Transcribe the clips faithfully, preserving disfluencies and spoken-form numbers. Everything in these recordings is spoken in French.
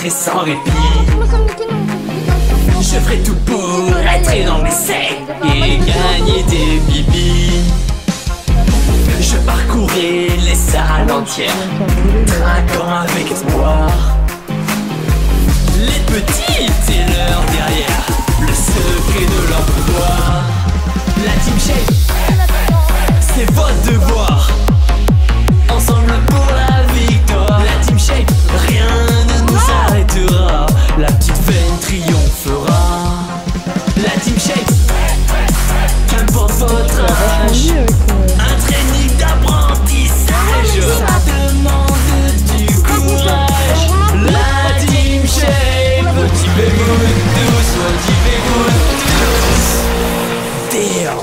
et sans répit. Je ferai tout pour être dans les secs et gagner des bibis. Je parcourrai les salles entières, trinquant avec espoir. Les petites et leurs derrière, le secret de leur pouvoir. La Team Shape, c'est votre devoir. Ensemble pour la victoire. La Team Shape, rien ne nous arrêtera. La petite veine triomphera. La Team Shape, qu'importe votre âge, un training d'apprentissage, ça demande du courage. La Team Shape, motivez-vous tous, motivez-vous tous. Damn.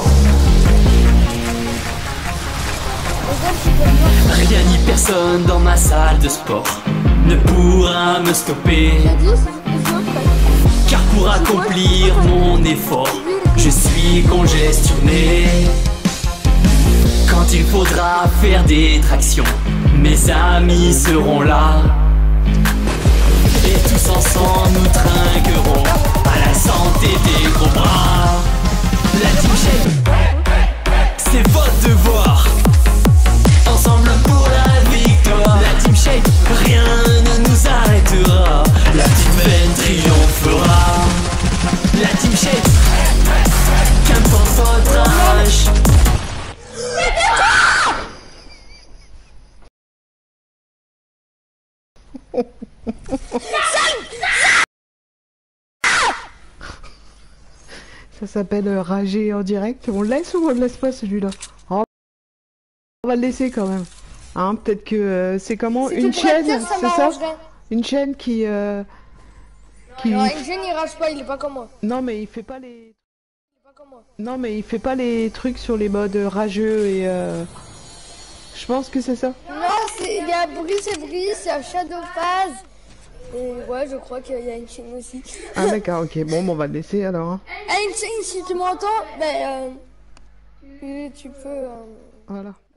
Rien ni personne dans ma salle de sport ne pourra me stopper, car pour accomplir mon effort, je suis congestionné. Quand il faudra faire des tractions, mes amis seront là, et tous ensemble nous trinquerons à la santé des gros bras. La Team Shape, c'est votre devoir. Ensemble pour la victoire. La Team Shape, rien ne nous arrêtera. La petite veine triomphera. La Team Shape, qu'importe votre âge. Ça s'appelle euh, rager en direct. On le laisse ou on le laisse pas celui-là? Oh, on va le laisser quand même. Hein, peut-être que euh, c'est comment si une chaîne, c'est ça? ça Une chaîne qui... Euh, qui... Alors, une chaîne il rage pas, il est pas comme moi. Non mais il fait pas les... Il est pas comme moi. Non mais il fait pas les trucs sur les modes rageux et... Euh... Je pense que c'est ça. Non, il y a Brice et Brice, il y a Shadow Phase. Et ouais, je crois qu'il y a une chaîne aussi. Ah d'accord, ok, bon, bon on va le laisser alors. Hein. Ah, une chaîne, si tu m'entends, ben... Euh, tu, tu peux... Euh... Voilà.